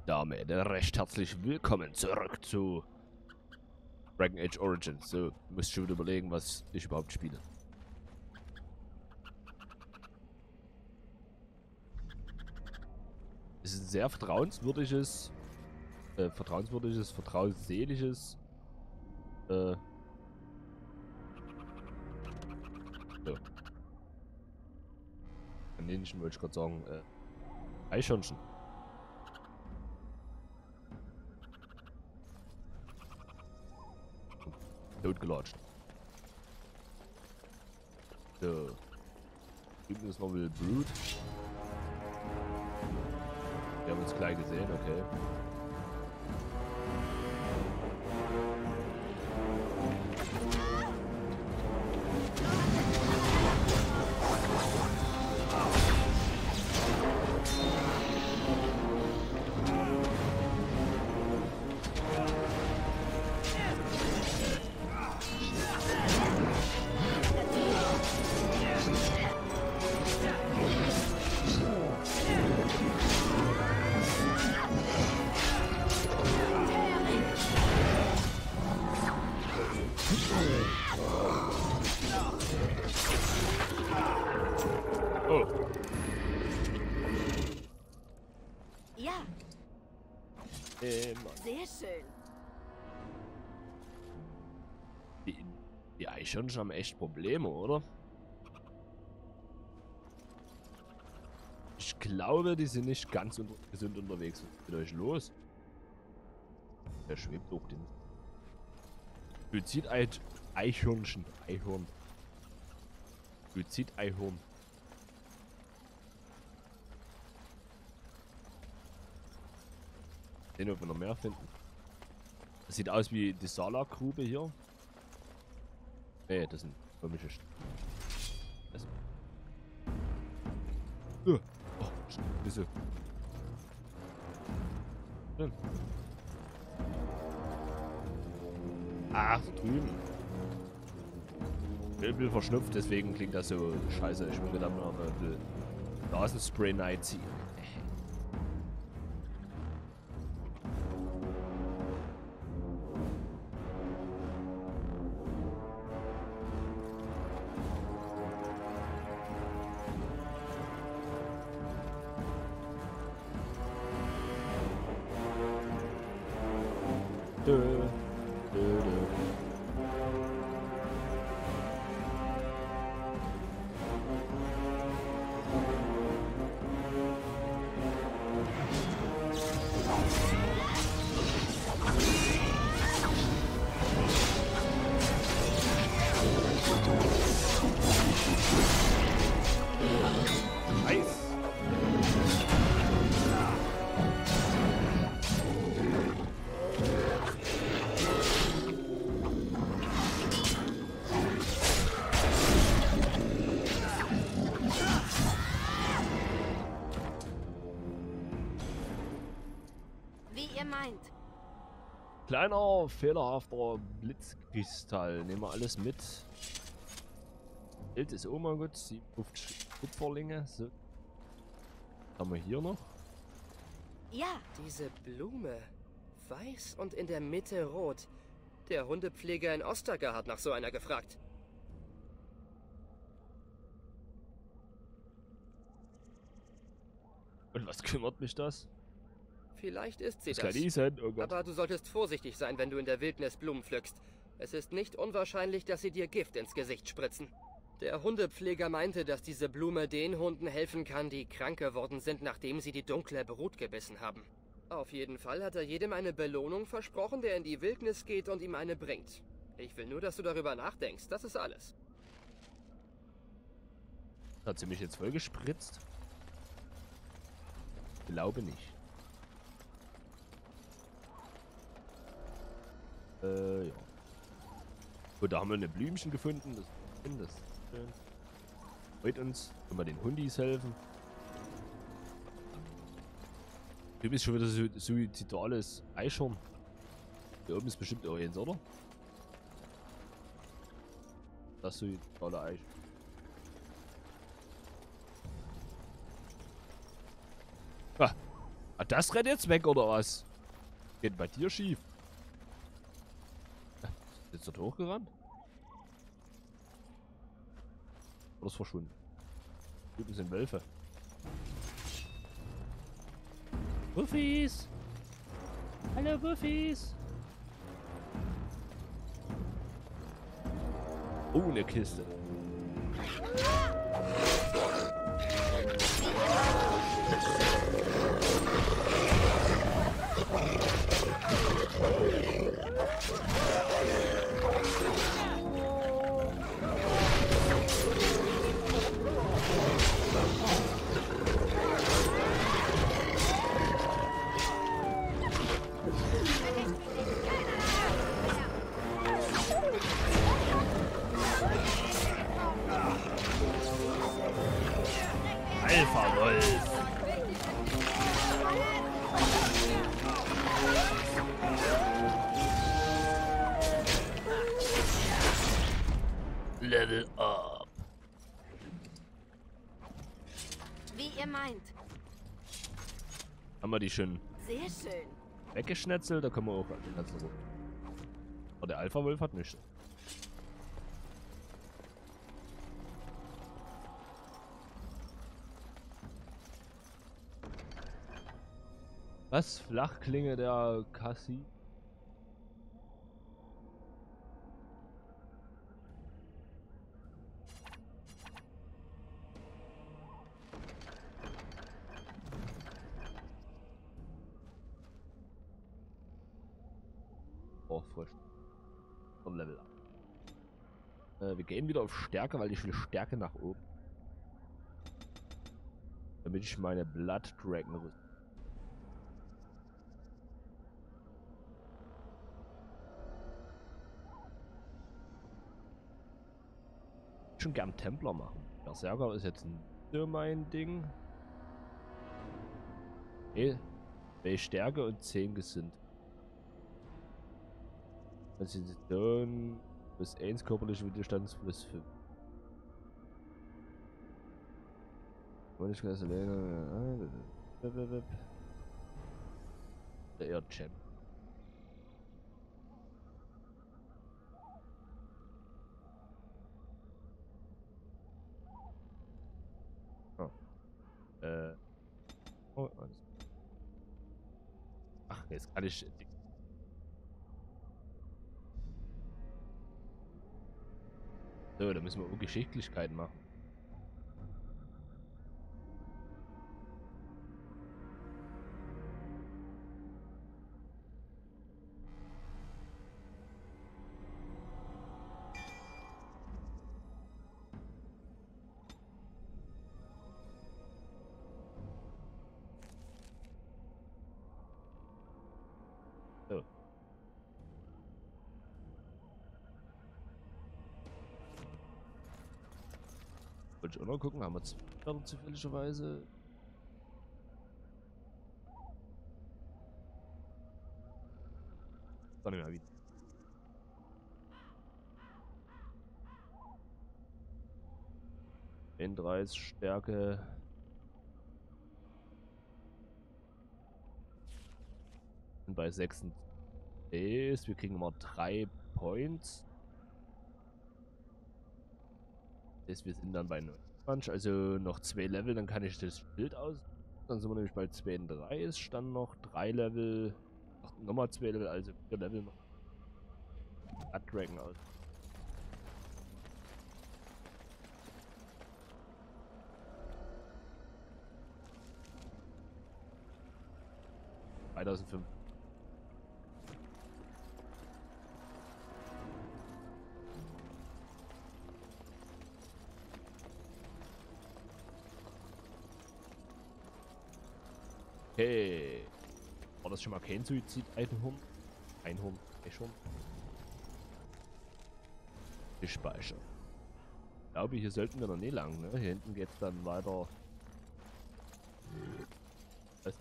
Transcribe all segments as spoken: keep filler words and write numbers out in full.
Damit recht herzlich willkommen zurück zu Dragon Age Origins. So, ich muss schon wieder überlegen, was ich überhaupt spiele. Es ist ein sehr vertrauenswürdiges, äh, vertrauenswürdiges, vertrauensseliges, äh, so. Kaninchen wollte ich gerade sagen, äh, Eichhörnchen. Totgelatscht. So. Drüben ist noch ein Brood. Wir haben uns gleich gesehen, okay. Oh. Ja, Ähm, sehr schön. die, die Eichhörnchen haben echt Probleme, oder? Ich glaube, die sind nicht ganz unter gesund unterwegs. Was ist mit euch los? Der schwebt durch den... Suizid-Eichhörnchen. Eichhorn. Suizid-Eichhorn. Sehen, ob wir noch mehr finden. Das sieht aus wie die Sala-Grube hier. Nee, das sind komische St das uh. Oh, Schnitze. Schön. Ach, drüben. Ich bin ein bisschen verschnupft, deswegen klingt das so scheiße. Ich will mir dann noch ein bisschen Nasenspray Night ziehen. Dö, dö, dö. Nice. Wie ihr meint. Kleiner, fehlerhafter Blitzkristall. Nehmen wir alles mit. Geld ist auch mal gut. siebenundfünfzig Kupferlinge. So. Was haben wir hier noch? Ja, Diese Blume. Weiß und in der Mitte rot. Der Hundepfleger in Ostaker hat nach so einer gefragt. Und was kümmert mich das? Vielleicht ist sie Das kann das. nie sein. Oh Gott. Aber du solltest vorsichtig sein, wenn du in der Wildnis Blumen pflückst. Es ist nicht unwahrscheinlich, dass sie dir Gift ins Gesicht spritzen. Der Hundepfleger meinte, dass diese Blume den Hunden helfen kann, die krank geworden sind, nachdem sie die dunkle Brut gebissen haben. Auf jeden Fall hat er jedem eine Belohnung versprochen, der in die Wildnis geht und ihm eine bringt. Ich will nur, dass du darüber nachdenkst. Das ist alles. Hat sie mich jetzt voll gespritzt? Glaube nicht. Äh, ja. Gut, da haben wir eine Blümchen gefunden. Das, das ist schön. Freut uns. Können wir den Hundis helfen. Du bist schon wieder so suizidales Eichhorn. Hier oben ist bestimmt auch eins, oder? Das suizidale Eichhorn. Ah, Ah, das rennt jetzt weg, oder was? Geht bei dir schief. Ist jetzt dort hochgerannt? Oder ist verschwunden? Drüben sind Wölfe. Wuffies! Hallo Wuffies! Oh, eine Kiste. Alpha Wolf. Level up. Wie ihr meint. Haben wir die schon Sehr schön. weggeschnetzelt? Da können wir auch an den ganzen rum. Aber der Alpha Wolf hat nichts. Was? Flachklinge der Kassi? Oh, frisch. Vom Level ab. Äh, wir gehen wieder auf Stärke, weil ich will Stärke nach oben. Damit ich meine Blood Dragon rüste. Schon gern Templer machen. Berserker ist jetzt nicht so mein Ding. Okay. zwei Stärke und zehn gesinnt. Konstitution plus eins, körperliche Widerstands plus fünf. Der Air Champ. Äh. Oh, alles. Ach, jetzt kann ich. So, da müssen wir Geschicklichkeit machen. So. Wollte ich auch noch gucken, haben wir zwei zufälligerweise. Gar nicht mehr wie. einunddreißig Stärke. Und bei sechsundzwanzig ist, wir kriegen mal drei Points. Das, wir sind dann bei neunundzwanzig, also noch zwei Level, dann kann ich das Bild aus. Dann sind wir nämlich bei zweiunddreißig, dann noch drei Level, ach, nochmal zwei Level, also vier Level noch. Blood Dragon aus. zweitausendfünf. Okay. War das schon mal kein Suizid-Einhorn? Einhorn, eh schon. Gespeichert. Ich glaube, hier sollten wir noch nie lang, ne? Hier hinten geht's dann weiter. Was?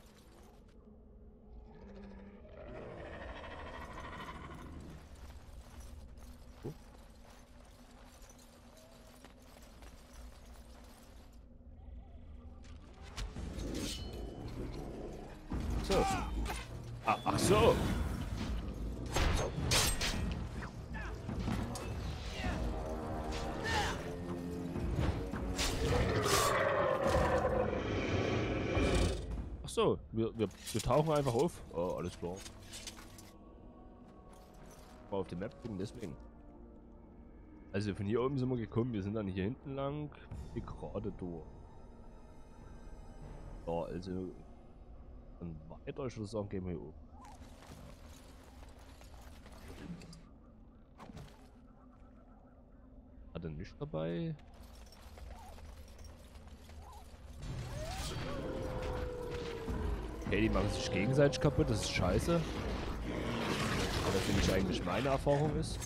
Oh. So. Ah, ach so. Ach so, wir, wir, wir tauchen einfach auf. Oh, alles klar. Mal auf die Map gucken, deswegen. Also von hier oben sind wir gekommen, wir sind dann hier hinten lang, hier gerade durch. Ja, also dann weiter, ich würde sagen, gehen wir hier oben. Hat er nicht dabei? Okay, die machen sich gegenseitig kaputt, das ist scheiße. Aber finde ich eigentlich meine Erfahrung ist.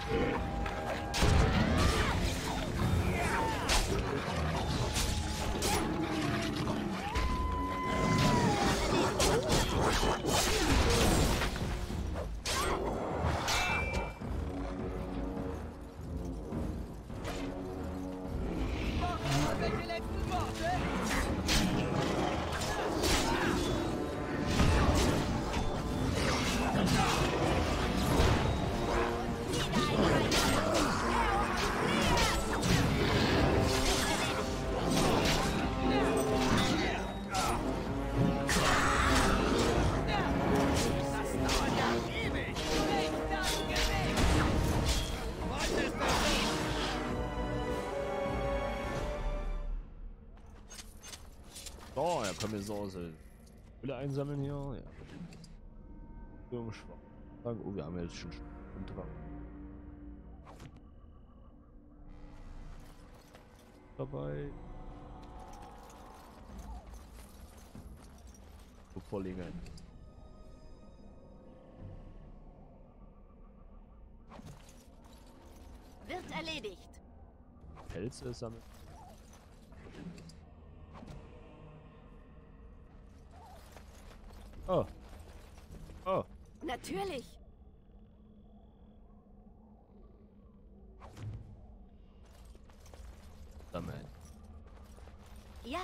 Oh, ja, können wir so Öle einsammeln hier. Ja. Oh, wir haben jetzt schon dran. Dabei. Vorlegen. Wird erledigt. Pelze sammeln. Oh. Oh. Natürlich. Sammeln. Ja.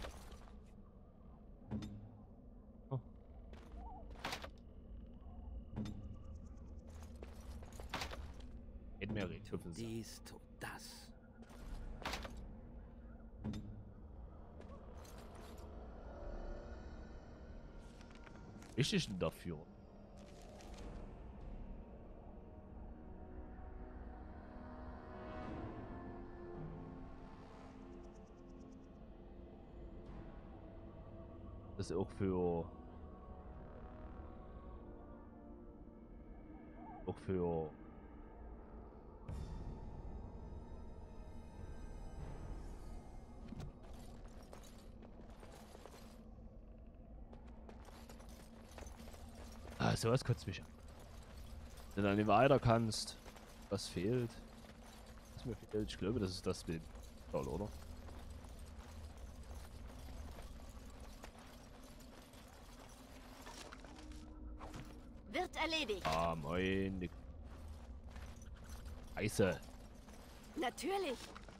Oh. Geht mehr reden. Tut dies, tut das. Wichtig denn dafür? Das ist auch für auch für Ah, sowas kotzt mich an. Wenn du dann nicht weiter kannst, was fehlt? Was mir fehlt, ich glaube, das ist das Bild. Toll, oder? Wird erledigt. Ah, moin. Die Scheiße. Natürlich.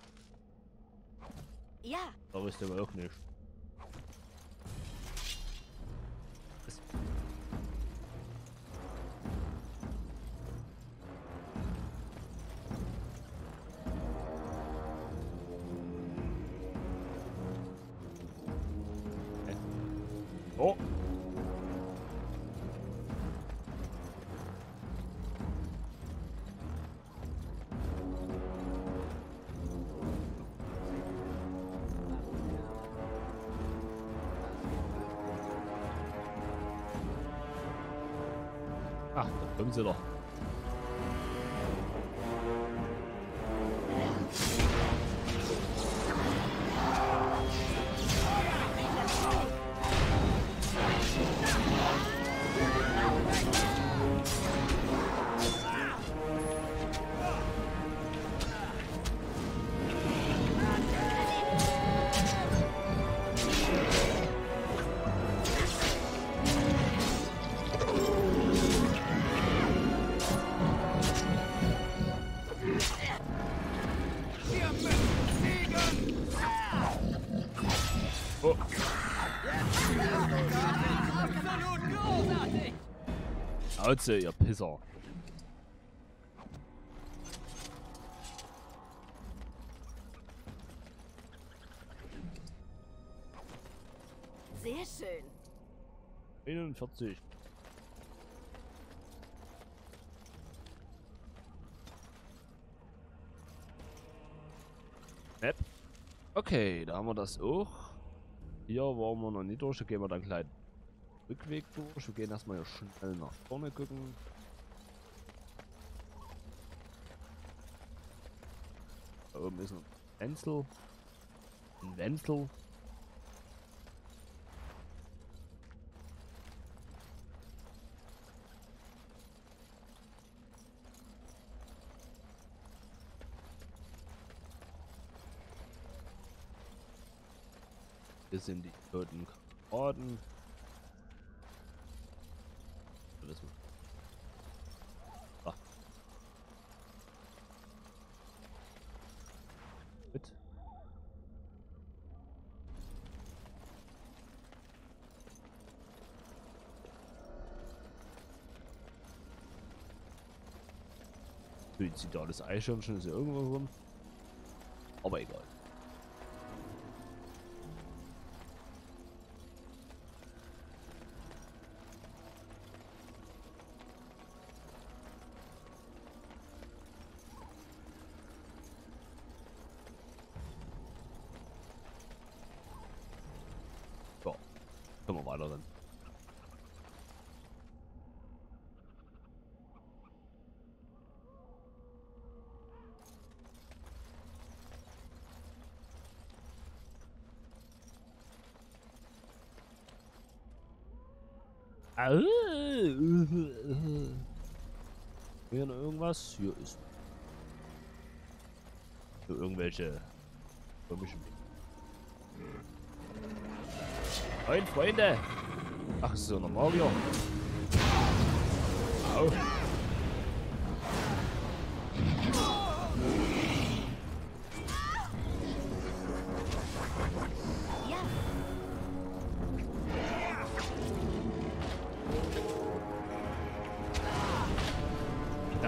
Ja. Da wusste man auch nicht. Das Oh. Ach, da kommen sie doch. Oh. absolut großartig! Schnauze, ihr Pisser. Sehr schön. einundvierzig. Map. Okay, da haben wir das auch. Hier waren wir noch nicht durch, da gehen wir dann gleich Rückweg durch. Wir gehen erstmal hier schnell nach vorne gucken. Da oben ist ein Wenzel. Ein Wenzel. Hier sind die toten Kameraden. Ah. Mit. Suizidales Eichhörnchen ist ja irgendwo rum. Aber egal. So, können wir weiter rennen. Hier noch irgendwas? Hier ist hier irgendwelche komischen. Moin, Freunde! Ach, ist so normal hier. Au. Ja, Ja.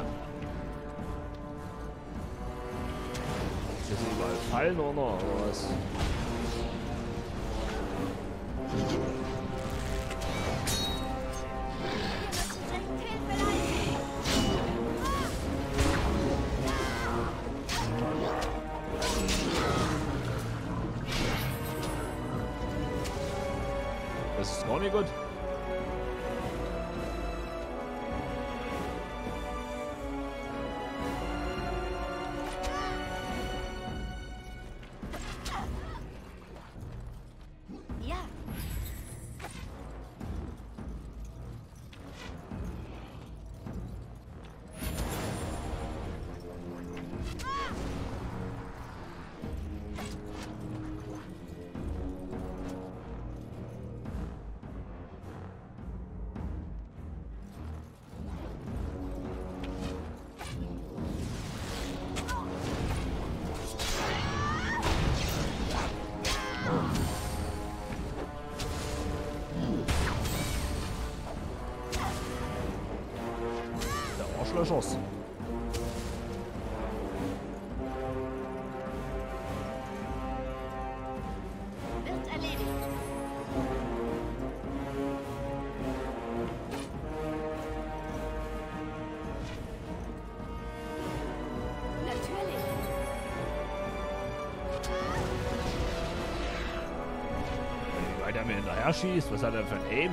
Hier sind überall Fallen oder, oder was? dringend Hilfe leisten. Das ist gar nicht gut. Ja, Der Arschlöchers. wird erledigt. Natürlich. Wie weit er mir hinterher schießt, was hat er für ein Aim?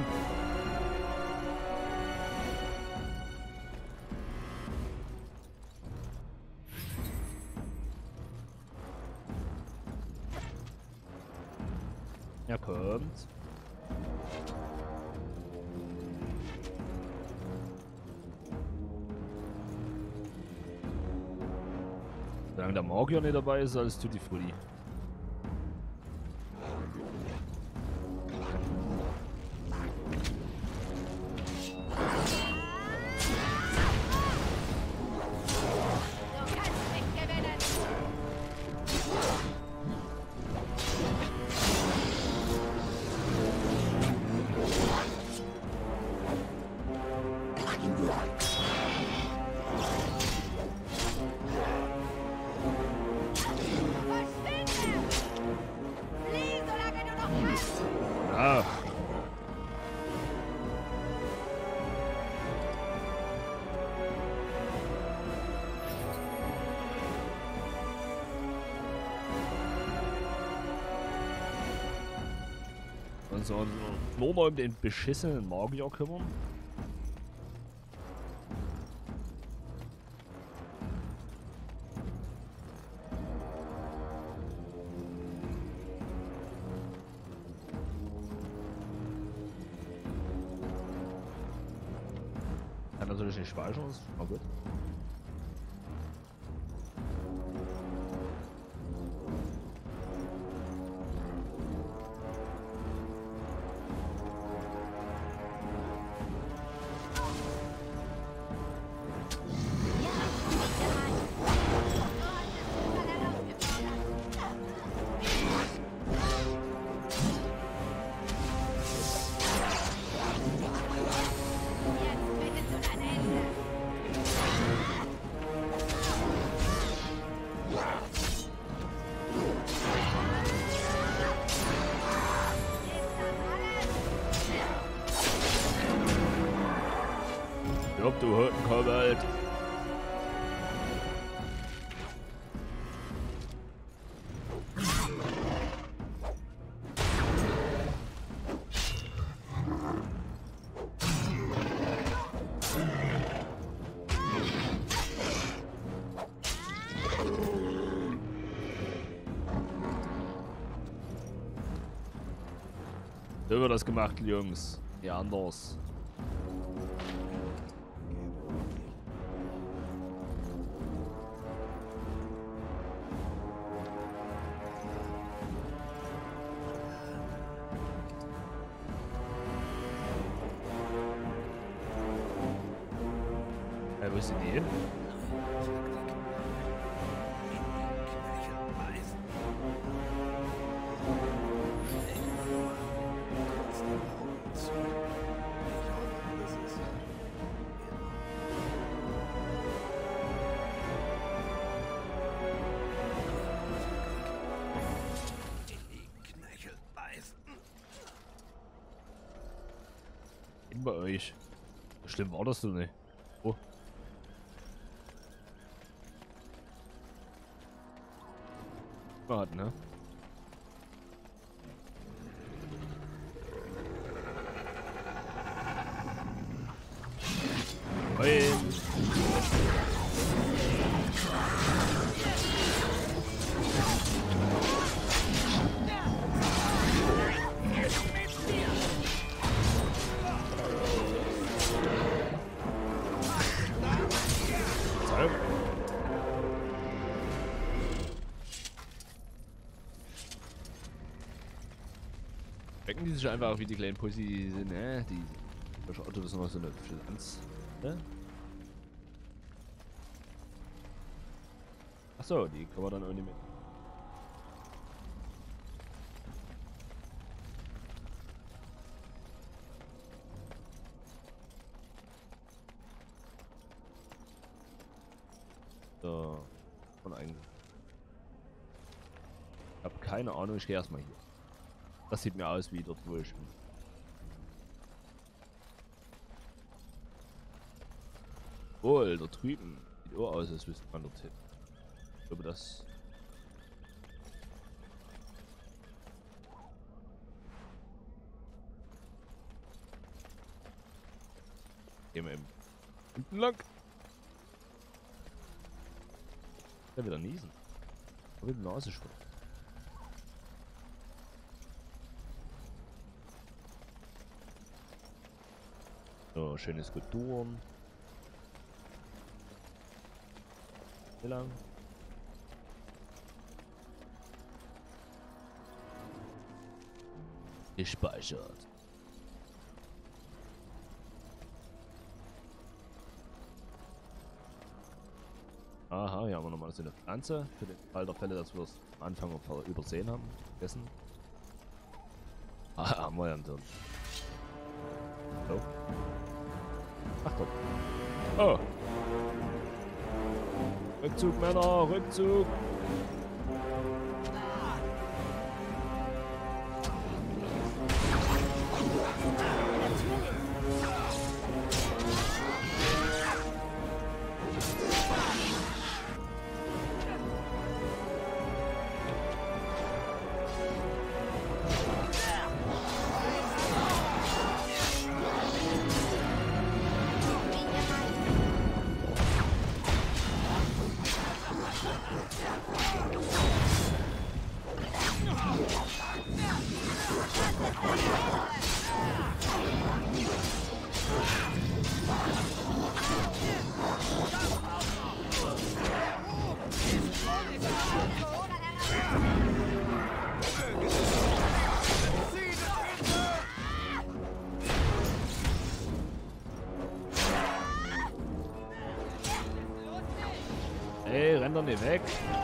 Er kommt. Solange der Magier nicht dabei ist, alles tutti frutti. Du kannst nicht gewinnen. Ja. Und so nur noch um den beschissenen Magier kümmern. Kann natürlich nicht speichern, ist schon mal gut. Job, du Hirtenkobold. So wird das gemacht, Jungs. Ja, anders. Hey, wo ist denn die hin? Bei euch. So schlimm war das doch nicht. Oh. Warten, ne? Moin. Becken die sich einfach wie die kleinen Pussy die sind, ne? Die das Auto ist noch so eine Pflanz. Ne? Achso, die kann man dann auch nicht mit. So, von eigentlich. Ich habe keine Ahnung, ich gehe erstmal hier. Das sieht mir aus wie dort, wo ich bin. Wohl, da drüben. Sieht auch aus, als wüsste man dorthin. Ich glaube, das... Gehen wir eben hinten lang. Ja, wieder niesen. Da wird die Nase schwimmen. So, schöne Skulpturen. Wie lang? Gespeichert. Aha, hier haben wir nochmal so eine Pflanze. Für den Fall der Fälle, dass wir es am Anfang übersehen haben. Vergessen. Ah, haben wir ja einen Turm. So. Ach doch. Oh. Rückzug, Männer, Rückzug. Ey, renn doch nicht weg.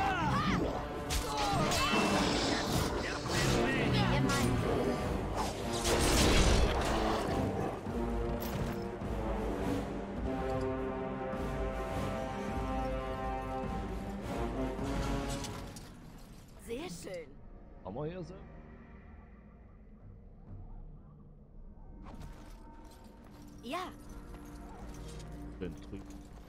Sehr schön. Haben wir hier so? Ja, Schön drüben.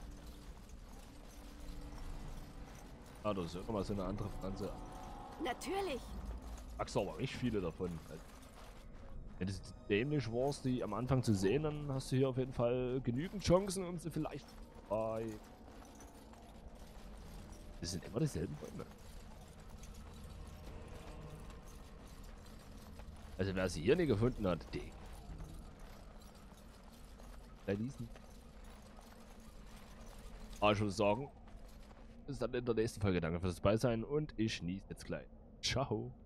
Ah, das ist ja nochmal so eine andere Pflanze. natürlich. Magst aber nicht viele davon. Wenn du dämlich warst, die am Anfang zu sehen, dann hast du hier auf jeden Fall genügend Chancen, um sie vielleicht bei. Das sind immer dieselben Bäume. Also wer sie hier nicht gefunden hat, die. Bei diesen. Aber ich würde sagen, bis dann in der nächsten Folge. Danke fürs Dabeisein und ich niese jetzt gleich. Ciao.